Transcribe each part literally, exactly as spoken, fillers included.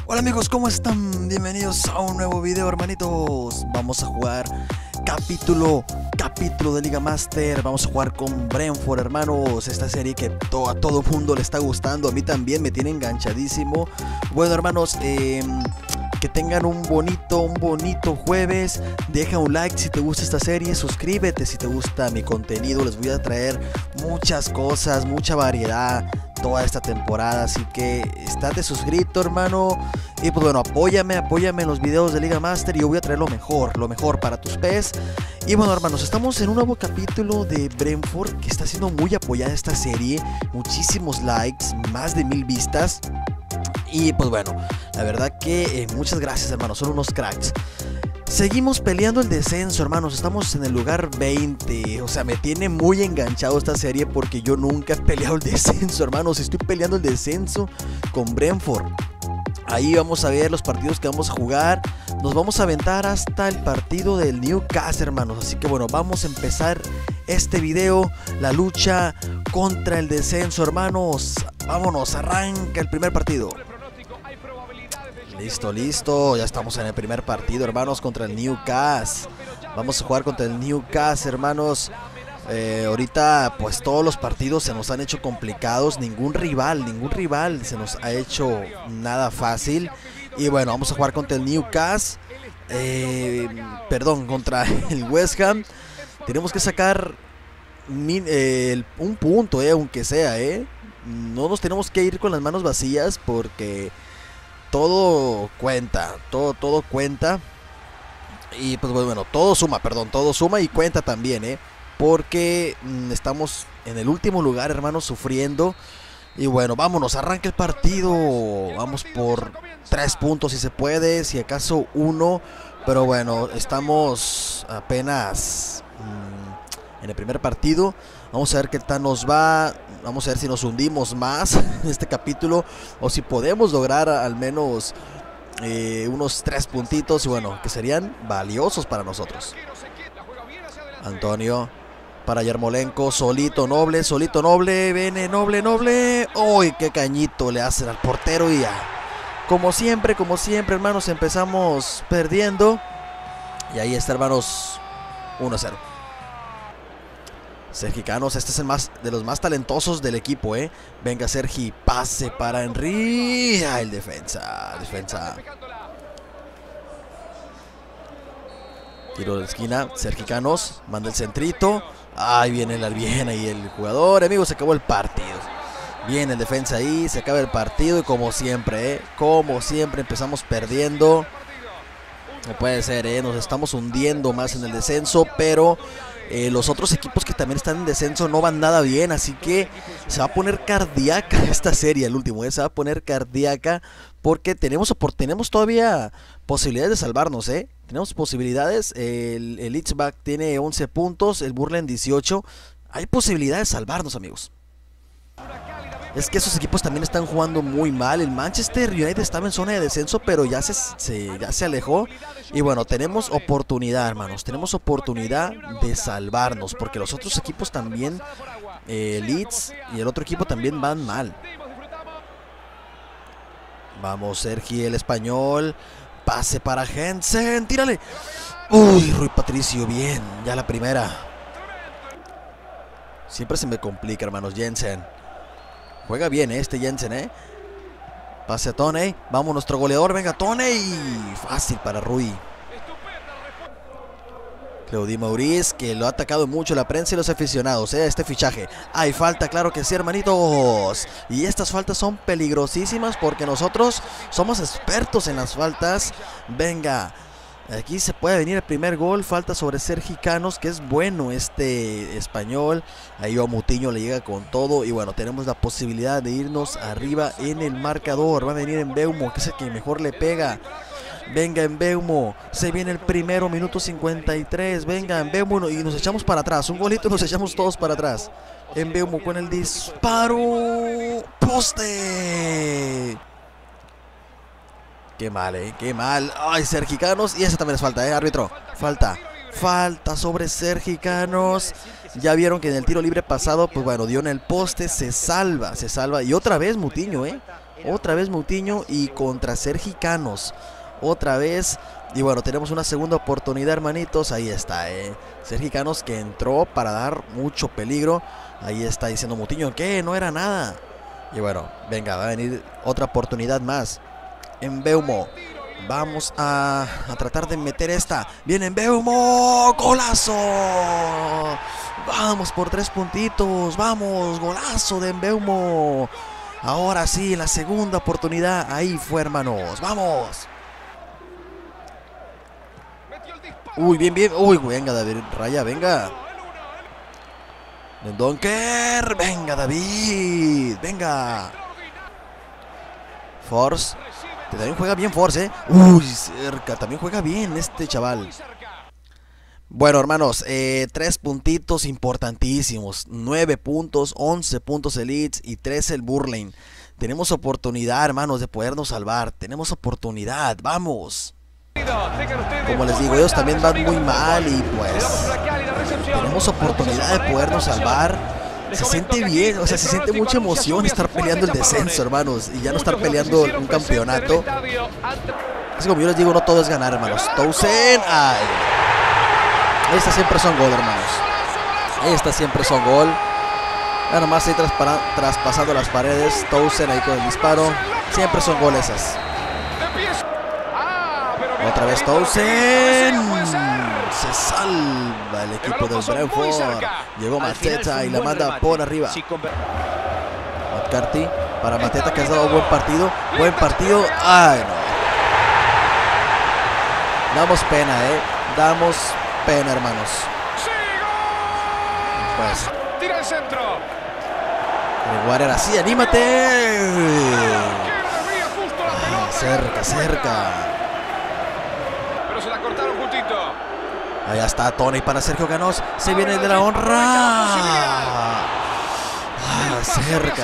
Hola amigos, ¿cómo están? Bienvenidos a un nuevo video, hermanitos. Vamos a jugar capítulo, capítulo de Liga Master. Vamos a jugar con Brentford, hermanos. Esta serie que to a todo mundo le está gustando. A mí también me tiene enganchadísimo. Bueno, hermanos, eh, que tengan un bonito, un bonito jueves. Deja un like si te gusta esta serie. Suscríbete si te gusta mi contenido. Les voy a traer muchas cosas, mucha variedad toda esta temporada, así que estate suscrito, hermano. Y pues bueno, apóyame, apóyame en los videos de Liga Master y yo voy a traer lo mejor, lo mejor para tus pes. Y bueno, hermanos, estamos en un nuevo capítulo de Brentford que está siendo muy apoyada esta serie. Muchísimos likes, más de mil vistas. Y pues bueno, la verdad que eh, muchas gracias, hermanos, son unos cracks. Seguimos peleando el descenso, hermanos. Estamos en el lugar veinte. O sea, me tiene muy enganchado esta serie porque yo nunca he peleado el descenso, hermanos. Estoy peleando el descenso con Brentford. Ahí vamos a ver los partidos que vamos a jugar. Nos vamos a aventar hasta el partido del Newcastle, hermanos. Así que bueno, vamos a empezar este video. La lucha contra el descenso, hermanos. Vámonos, arranca el primer partido. Listo, listo, ya estamos en el primer partido, hermanos, contra el Newcastle. Vamos a jugar contra el Newcastle, hermanos. eh, Ahorita pues todos los partidos se nos han hecho complicados. Ningún rival, ningún rival se nos ha hecho nada fácil. Y bueno, vamos a jugar contra el Newcastle, eh, Perdón, contra el West Ham. Tenemos que sacar min, eh, el, un punto, eh, aunque sea, eh. No nos tenemos que ir con las manos vacías porque todo cuenta, todo, todo cuenta. Y pues bueno, todo suma, perdón, todo suma y cuenta también, ¿eh? Porque mmm, estamos en el último lugar, hermanos, sufriendo. Y bueno, vámonos, arranca el partido. Vamos por tres puntos si se puede, si acaso uno. Pero bueno, estamos apenas mmm, en el primer partido. Vamos a ver qué tal nos va. Vamos a ver si nos hundimos más en este capítulo o si podemos lograr al menos eh, unos tres puntitos y bueno, que serían valiosos para nosotros. Antonio para Yarmolenko, solito Noble, solito Noble, viene Noble, Noble. ¡Uy, qué cañito le hacen al portero! Y ya, como siempre, como siempre, hermanos, empezamos perdiendo. Y ahí está, hermanos, uno a cero. Sergi Canos, este es el más de los más talentosos del equipo, eh. Venga, Sergi, pase para Henry. Ah, el defensa, defensa. Tiro de esquina, Sergi Canos, manda el centrito. Ahí viene el bien ahí el jugador, amigos, se acabó el partido. Viene el defensa ahí, se acaba el partido y como siempre, eh, como siempre empezamos perdiendo. No puede ser, eh, nos estamos hundiendo más en el descenso, pero Eh, los otros equipos que también están en descenso no van nada bien, así que se va a poner cardíaca esta serie, el último, ¿eh? Se va a poner cardíaca porque tenemos, tenemos todavía posibilidades de salvarnos, ¿eh? Tenemos posibilidades, el, el Leedsback tiene once puntos, el Burlen dieciocho, hay posibilidades de salvarnos, amigos. Es que esos equipos también están jugando muy mal. El Manchester United estaba en zona de descenso, pero ya se, se, ya se alejó. Y bueno, tenemos oportunidad, hermanos. Tenemos oportunidad de salvarnos, porque los otros equipos también, eh, Leeds y el otro equipo también van mal. Vamos, Sergi, el español. Pase para Jensen, tírale. Uy, Rui Patricio, bien, ya la primera. Siempre se me complica, hermanos, Jensen. Juega bien este Jensen, eh. Pase a Toney. Vamos, nuestro goleador. Venga, Toney. Fácil para Rui. Claudio Maurice, que lo ha atacado mucho la prensa y los aficionados, eh. Este fichaje. Hay falta, claro que sí, hermanitos. Y estas faltas son peligrosísimas porque nosotros somos expertos en las faltas. Venga. Aquí se puede venir el primer gol. Falta sobre Sergi Canos, que es bueno este español. Ahí va Mutiño, le llega con todo. Y bueno, tenemos la posibilidad de irnos arriba en el marcador. Va a venir en Mbeumo, que es el que mejor le pega. Venga, en Mbeumo. Se viene el primero, minuto cincuenta y tres. Venga, en Mbeumo. Y nos echamos para atrás. Un golito y nos echamos todos para atrás. En Mbeumo con el disparo. ¡Poste! Qué mal, eh, qué mal. Ay, Sergi Canos. Y esa también es falta, eh, árbitro. Falta, falta sobre Sergi Canos. Ya vieron que en el tiro libre pasado, pues bueno, dio en el poste. Se salva, se salva. Y otra vez Mutiño, eh. Otra vez Moutinho y contra Sergi Canos. Otra vez. Y bueno, tenemos una segunda oportunidad, hermanitos. Ahí está, eh. Sergi Canos que entró para dar mucho peligro. Ahí está diciendo Moutinho que no era nada. Y bueno, venga, va a venir otra oportunidad más. Mbeumo. Vamos a, a tratar de meter esta. Viene Mbeumo. ¡Golazo! Vamos por tres puntitos. Vamos, golazo de Mbeumo. Ahora sí, la segunda oportunidad. Ahí fue, hermanos. ¡Vamos! Uy, bien, bien. Uy, venga, David Raya, venga. Donker. Venga, David. Venga. Force. Que también juega bien Force, ¿eh? Uy, cerca. También juega bien este chaval. Bueno, hermanos, eh, tres puntitos importantísimos. Nueve puntos, once puntos el Leeds y trece el Burnley. Tenemos oportunidad, hermanos, de podernos salvar. Tenemos oportunidad, vamos. Como les digo, ellos también van muy mal y pues tenemos oportunidad de podernos salvar. Se siente bien, o sea, se siente mucha emoción estar peleando el descenso, hermanos, y ya no estar peleando un campeonato. Así como yo les digo, no todo es ganar, hermanos. Townsend, ay. Estas siempre son gol, hermanos. Estas siempre son gol. Ya nomás ahí traspasando las paredes. Townsend ahí con el disparo. Siempre son gol esas. Otra vez Townsend. Se salva el equipo del Brentford. Llegó Mateta y la manda por arriba. McCarthy para Mateta, que ha dado buen partido. Buen partido. Ay, no. Damos pena, eh. Damos pena, hermanos. Pues. Tira el centro. Gregoire era así, anímate. Ah, cerca, cerca. Pero se la cortaron justito. Allá está Tony para Sergio Canos. Se viene el de la honra. Ah, cerca.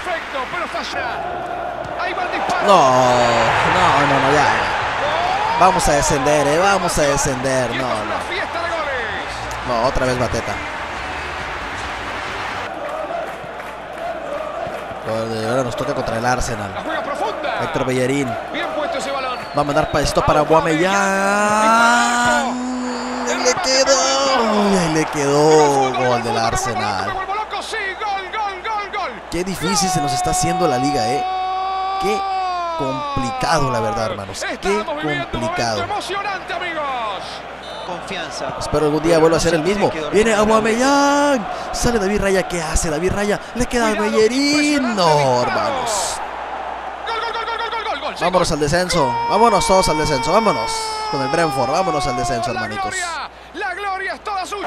No, no, no, no, ya. Vamos a descender, eh. Vamos a descender. No, no. No, otra vez Mateta. Ahora nos toca contra el Arsenal. Héctor Bellerín. Va a mandar para esto para Aubameyang. Le quedó. Ay, le quedó. Gol del Arsenal. Qué difícil se nos está haciendo la liga, eh. Qué complicado, la verdad, hermanos. Qué complicado. Confianza. Espero algún día vuelva a ser el mismo. Viene Aubameyang. Sale David Raya. ¿Qué hace David Raya? Le queda a Bellerín. No, hermanos. Vámonos al descenso. Vámonos todos al descenso. Vámonos con el Brentford. Vámonos al descenso, hermanitos. La gloria es toda suya.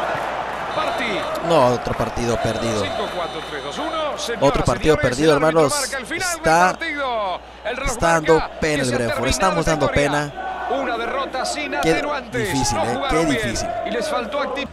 No, otro partido perdido. Otro partido perdido, hermanos. Está, está dando pena el Brentford. Estamos dando pena. Una derrota sin Qué difícil, eh. Qué difícil. Y les faltó actividad.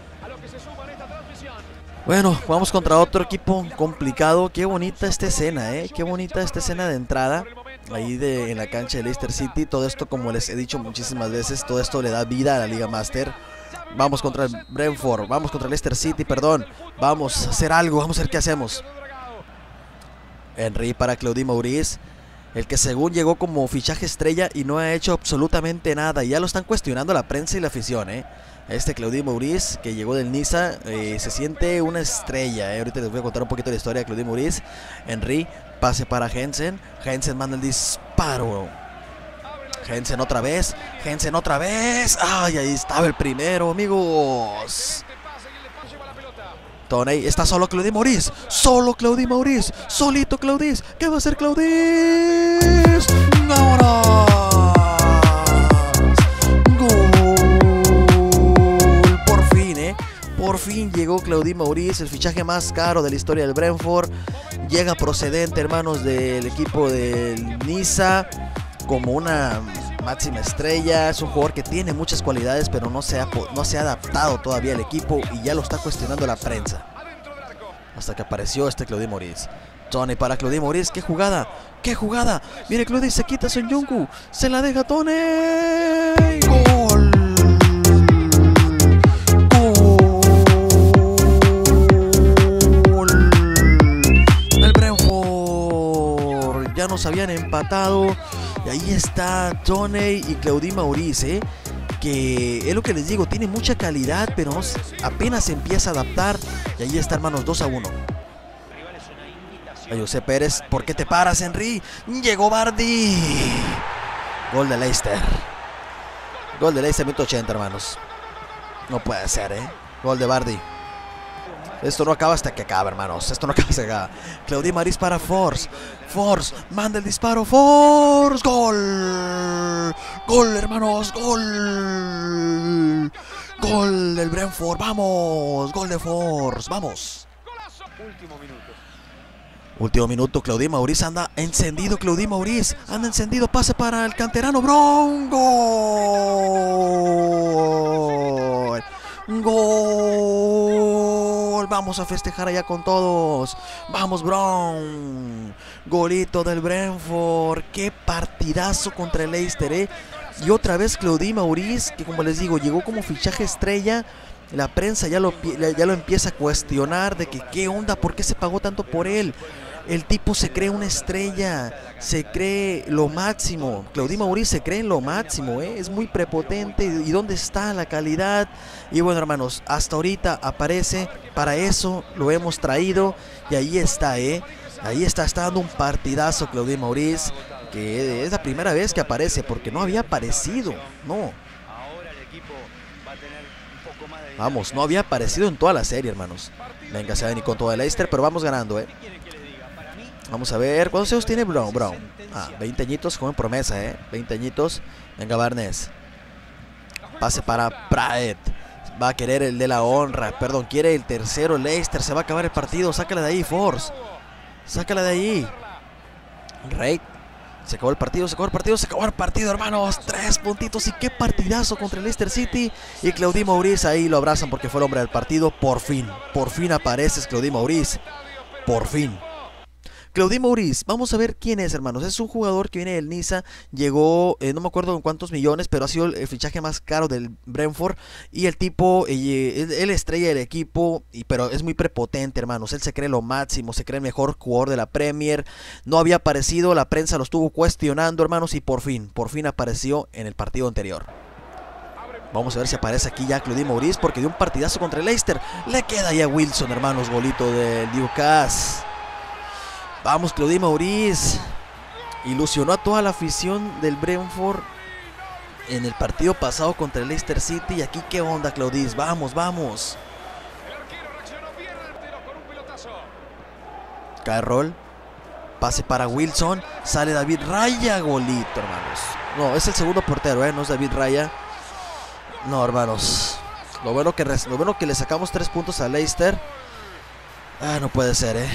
Bueno, vamos contra otro equipo complicado. Qué bonita esta escena, eh. Qué bonita esta escena de entrada. Ahí de, en la cancha de Leicester City. Todo esto, como les he dicho muchísimas veces, todo esto le da vida a la Liga Master. Vamos contra el Brentford. Vamos contra el Leicester City, perdón. Vamos a hacer algo. Vamos a ver qué hacemos. Henry para Claudio Maurice. El que según llegó como fichaje estrella y no ha hecho absolutamente nada. Y ya lo están cuestionando la prensa y la afición, eh. Este Claudio Maurice, que llegó del Niza, eh, se siente una estrella, eh. Ahorita les voy a contar un poquito de la historia de Claudio Maurice. Henry, pase para Jensen. Jensen manda el disparo. Jensen otra vez. Jensen otra vez. Ay, ahí estaba el primero, amigos. Tony, está solo Claudio Maurice. Solo Claudio Maurice. Solito Claudice. ¿Qué va a hacer Claudice? ¡Ahora! Por fin llegó Claudio Maurice, el fichaje más caro de la historia del Brentford. Llega procedente, hermanos, del equipo del Niza, como una máxima estrella. Es un jugador que tiene muchas cualidades, pero no se ha, no se ha adaptado todavía al equipo y ya lo está cuestionando la prensa. Hasta que apareció este Claudio Maurice. Tony para Claudio Maurice, qué jugada, qué jugada. Viene Claudio y se quita a Son Jung-woo. Se la deja Tony. ¡Gol! ya nos habían empatado. Y ahí está Toney y Claudie Maurice, ¿eh? Que es lo que les digo, tiene mucha calidad, pero no, apenas se empieza a adaptar. Y ahí está, hermanos, dos a uno. A José Pérez, ¿por qué te paras, Henry? Llegó Vardy. Gol de Leicester. Gol de Leicester, minuto ochenta, hermanos. No puede ser, ¿eh? Gol de Vardy. Esto no acaba hasta que acaba, hermanos. Esto no acaba hasta que acaba. Claudie Maurice para Force. Force, manda el disparo. Force, gol. Gol, hermanos, gol. Gol del Brentford, vamos. Gol de Force, vamos. Último minuto. Último minuto, Claudie Maurice anda encendido. Claudie Maurice anda encendido. Pase para el canterano Brown. Gol. Gol. Vamos a festejar allá con todos. Vamos, Brown. Golito del Brentford. Qué partidazo contra el Leicester, ¿eh? Y otra vez Claudie Maurice, que como les digo, llegó como fichaje estrella. La prensa ya lo, ya lo empieza a cuestionar de que qué onda, por qué se pagó tanto por él. El tipo se cree una estrella, se cree lo máximo. Claudie Maurice se cree en lo máximo, ¿eh? Es muy prepotente. ¿Y dónde está la calidad? Y bueno, hermanos, hasta ahorita aparece. Para eso lo hemos traído. Y ahí está, ¿eh? Ahí está, está dando un partidazo Claudie Maurice, que es la primera vez que aparece, porque no había aparecido, no. Vamos, no había aparecido en toda la serie, hermanos. Venga, se va a venir con todo el Leicester, pero vamos ganando, ¿eh? Vamos a ver, ¿cuántos años tiene Brown? Brown. Ah, veinte añitos, joven promesa, ¿eh? veinte añitos. Venga, Barnes. Pase para Praet. Va a querer el de la honra. Perdón, quiere el tercero. Leicester, se va a acabar el partido. Sácala de ahí, Force. Sácala de ahí. Rey. Se acabó el partido, se acabó el partido, se acabó el partido, hermanos. Tres puntitos y qué partidazo contra el Leicester City. Y Claudie Maurice ahí lo abrazan porque fue el hombre del partido. Por fin, por fin apareces, Claudie Maurice. Por fin. Claudie Maurice, vamos a ver quién es, hermanos. Es un jugador que viene del Niza. Llegó, eh, no me acuerdo en cuántos millones, pero ha sido el, el fichaje más caro del Brentford. Y el tipo, eh, él, él estrella del equipo, y, pero es muy prepotente, hermanos. Él se cree lo máximo, se cree el mejor jugador de la Premier. No había aparecido, la prensa lo estuvo cuestionando, hermanos. Y por fin, por fin apareció en el partido anterior. Vamos a ver si aparece aquí ya Claudie Maurice, porque dio un partidazo contra el Leicester. Le queda ya Wilson, hermanos, golito del Newcastle. Vamos, Claudie Maurice. Ilusionó a toda la afición del Brentford en el partido pasado contra el Leicester City. Y aquí, ¿qué onda, Claudie? Vamos, vamos. Carroll. Pase para Wilson. Sale David Raya. Golito, hermanos. No, es el segundo portero, ¿eh? No es David Raya. No, hermanos. Lo bueno que, lo bueno que le sacamos tres puntos a Leicester. Ah, no puede ser, ¿eh?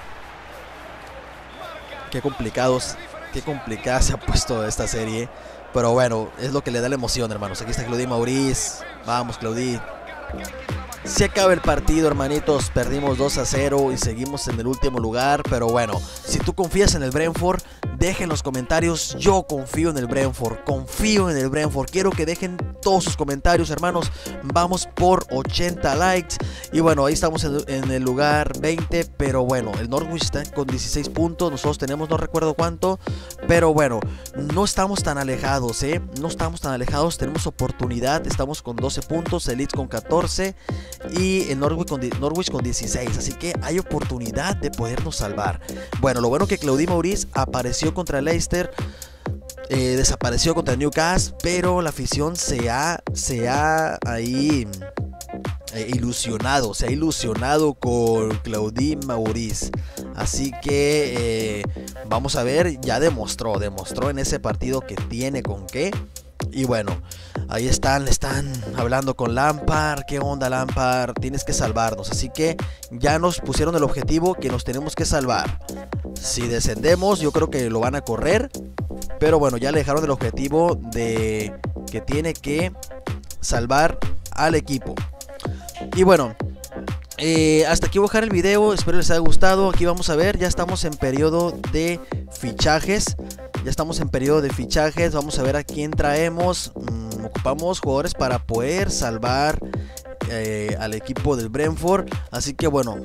Qué complicados, qué complicada se ha puesto esta serie. Pero bueno, es lo que le da la emoción, hermanos. Aquí está Claudie Maurice. Vamos, Claudie. Se acaba el partido, hermanitos. Perdimos dos a cero y seguimos en el último lugar. Pero bueno, si tú confías en el Brentford, dejen en los comentarios. Yo confío en el Brentford. Confío en el Brentford. Quiero que dejen todos sus comentarios, hermanos. Vamos por ochenta likes. Y bueno, ahí estamos en, en el lugar veinte. Pero bueno, el Norwich está con dieciséis puntos. Nosotros tenemos no recuerdo cuánto. Pero bueno, no estamos tan alejados, ¿eh? No estamos tan alejados. Tenemos oportunidad. Estamos con doce puntos. El Leeds con catorce. Y el Norwich con, Norwich con dieciséis. Así que hay oportunidad de podernos salvar. Bueno, lo bueno que Claudie Maurice apareció contra el Leicester. Eh, desapareció contra el Newcastle. Pero la afición se ha, se ha ahí eh, ilusionado. Se ha ilusionado con Claudie Maurice. Así que eh, vamos a ver. Ya demostró, demostró en ese partido que tiene con qué. Y bueno, ahí están, están hablando con Lampard. ¿Qué onda, Lampard? Tienes que salvarnos. Así que ya nos pusieron el objetivo que nos tenemos que salvar. Si descendemos, yo creo que lo van a correr. Pero bueno, ya le dejaron el objetivo de que tiene que salvar al equipo. Y bueno, eh, hasta aquí voy a dejar el video. Espero les haya gustado. Aquí vamos a ver, ya estamos en periodo de fichajes. Ya estamos en periodo de fichajes. Vamos a ver a quién traemos. Mm, ocupamos jugadores para poder salvar eh, al equipo del Brentford. Así que bueno,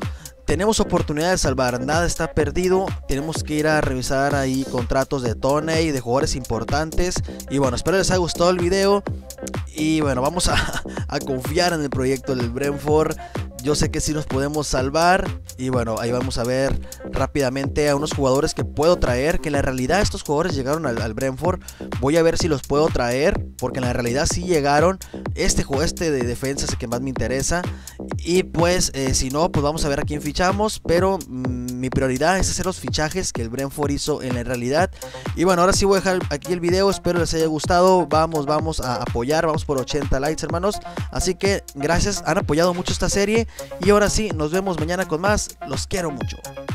tenemos oportunidad de salvar, nada está perdido. Tenemos que ir a revisar ahí contratos de Toney, de jugadores importantes. Y bueno, espero les haya gustado el video. Y bueno, vamos a, a confiar en el proyecto del Brentford. Yo sé que sí nos podemos salvar. Y bueno, ahí vamos a ver rápidamente a unos jugadores que puedo traer. Que en la realidad estos jugadores llegaron al, al Brentford. Voy a ver si los puedo traer, porque en la realidad sí llegaron. Este juego este de defensa es el que más me interesa. Y pues eh, si no, pues vamos a ver a quién fichamos. Pero mmm, mi prioridad es hacer los fichajes que el Brentford hizo en la realidad. Y bueno, ahora sí voy a dejar aquí el video. Espero les haya gustado. Vamos, vamos a apoyar. Vamos por ochenta likes, hermanos. Así que gracias, han apoyado mucho esta serie. Y ahora sí, nos vemos mañana con más. Los quiero mucho.